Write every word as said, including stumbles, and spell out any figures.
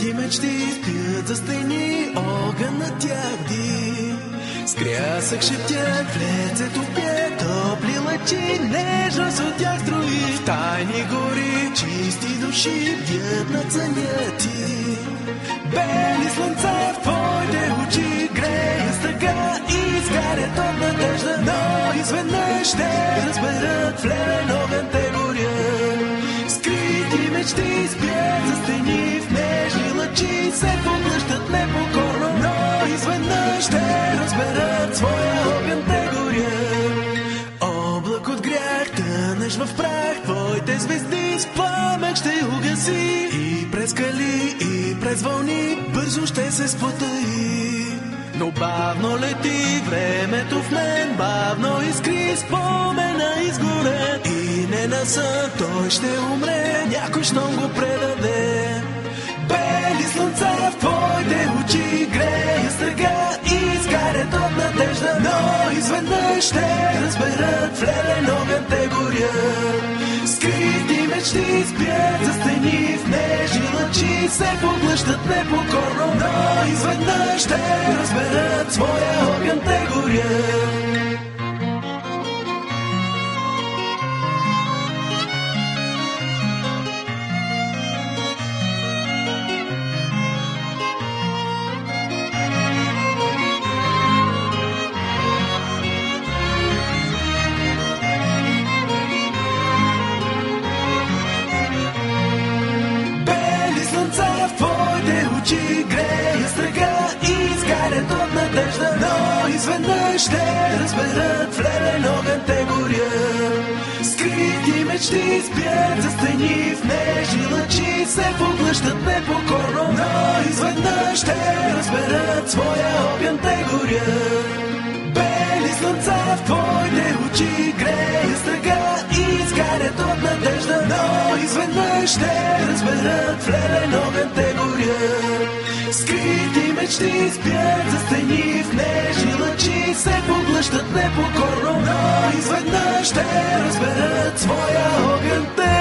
Скрити мечти спят за стени, огън на тях бди. С крясък шептят в лицето пие, топли лъчи, нежност от тях строи. В тайни гори, чисти души, бдят над съня ти. Бели слънца в твоите очи, греят с тъга и изгарят от надежда. Но изведнъж ще разберат, в леден огън те горят. Скрити мечти спят за стени, в нежни лъчи се поглъщат непокорно. Но изведнъж ще разберат, своя огън те горят. Облак от грях, тънеш в прах, твоите звезди с пламък ще угаси. И през скали, и през вълни, бързо ще се сплътай. Но бавно лети времето в мен, бавно искри спомена изгорен. И не на сън той ще умре, някой щом го предаде. Бели слънца в твоите очи, грея стъга и изгарят от надежда. Но изведнъж ще разберат, в леден огън те горят. Скрити мечти спят за стени, в нежни лъчи се поглъщат непокорно. Но изведнъж ще разберат, своя огън те горят. Грея стъга и изгарят от надежда. Но изведнъж ще разберат, в леден огън те горят. Скрити мечти спят за стени, в нежни лъчи се поглъщат непокорно. Но изведнъж ще разберат, своя огън те горят. Бели слънца в твоите очи, грея стъга и изгарят от надежда. Но изведнъж ще разберат, в леден огън те горят. Скрити мечти спят за стени, в нежни лъчи се поглъщат непокорно. Но изведнъж ще разберат, своя огън те